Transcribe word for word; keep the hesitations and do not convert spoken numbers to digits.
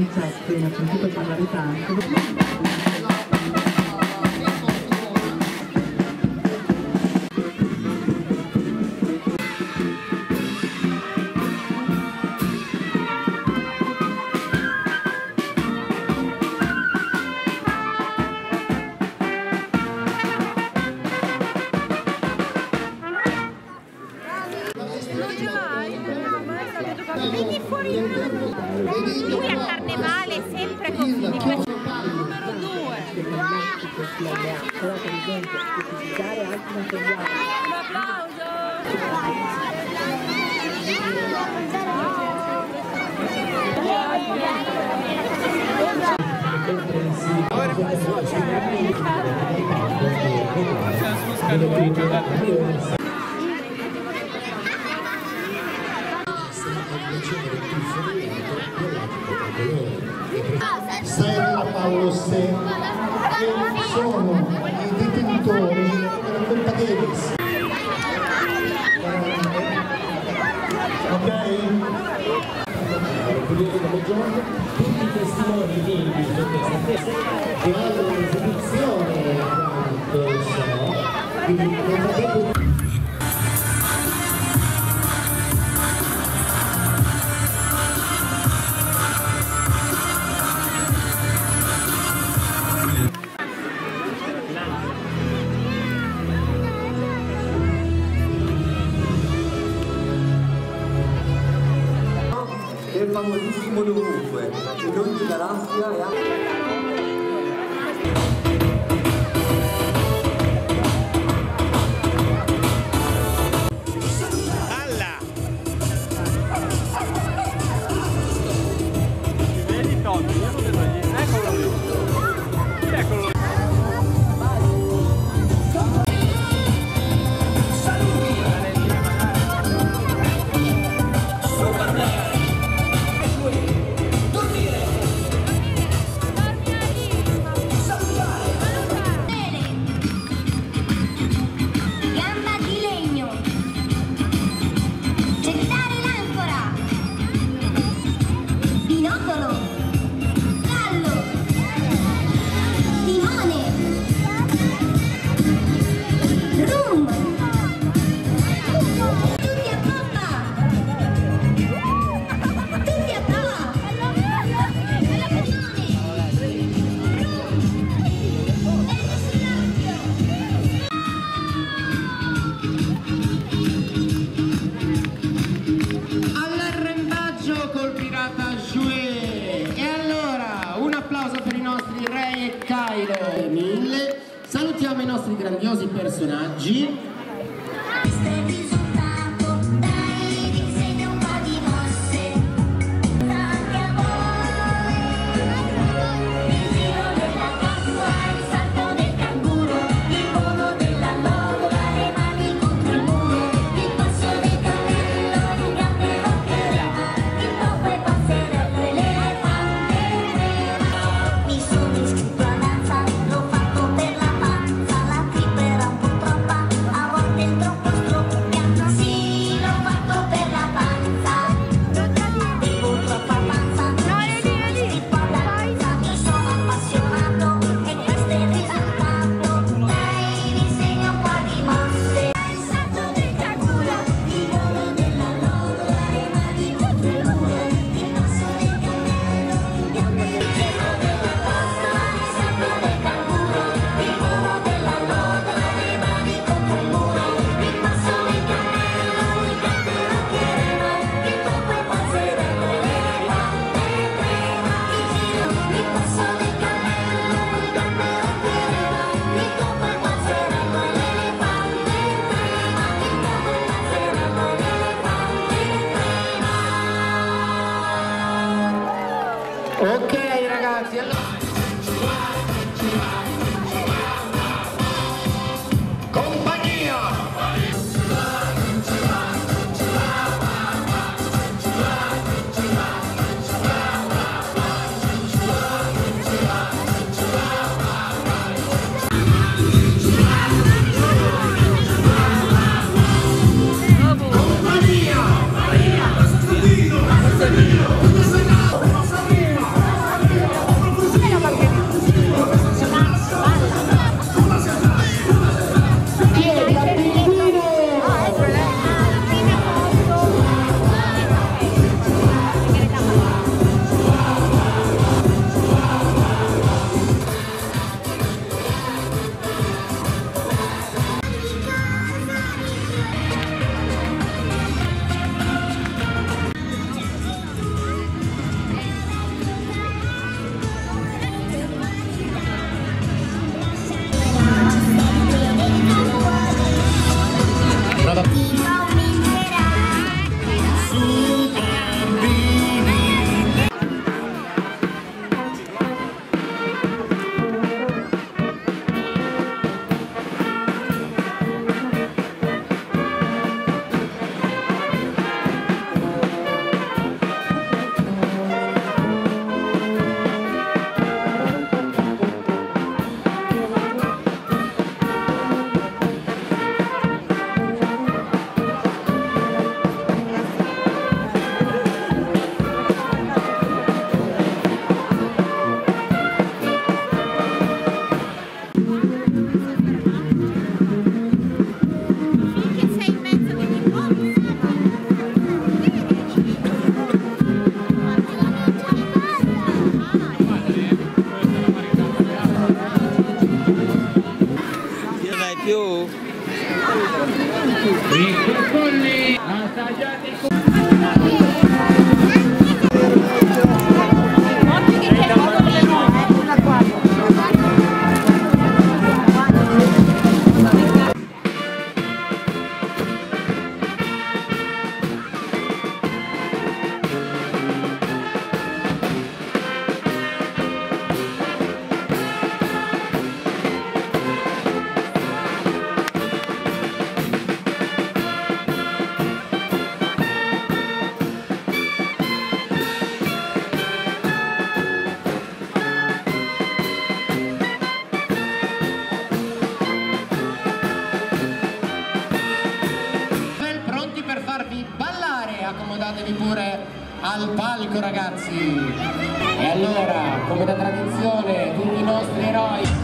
concetto in appunto parlare tanto. Vieni fuori, lui a carnevale sempre con numero due. Però per esempio utilizzare altri materiali. Un applauso! Stella, Paolo Stella, che sono i detentori della Coppa Davis. Ok? Tutti i testimoni vivi di questa festa che hanno un'esibizione quanto so, quindi nel frattempo. Il famosissimo dovunque, in ogni galassia e anche... Vedi Tommy, io non vedo niente, eccolo lì, eccolo lì. Mille. Salutiamo i nostri grandiosi personaggi. Ok ragazzi, allora... Compagnia! Colli assaggiati accomodatevi pure al palco, ragazzi. E allora, come da tradizione, tutti i nostri eroi